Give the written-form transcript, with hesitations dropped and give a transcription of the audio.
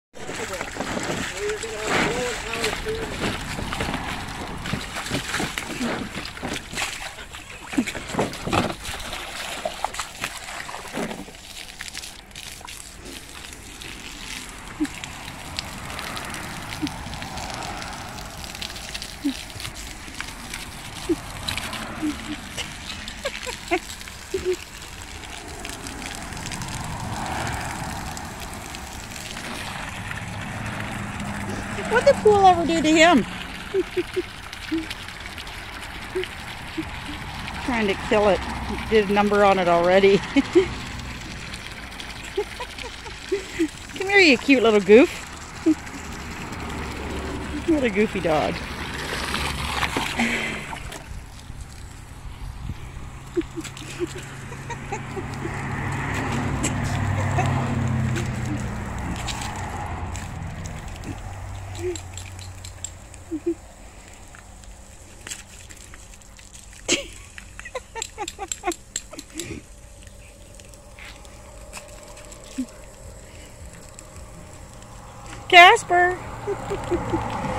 What'd the pool ever do to him? Trying to kill it. Did a number on it already. Come here, you cute little goof. What a goofy dog. Casper!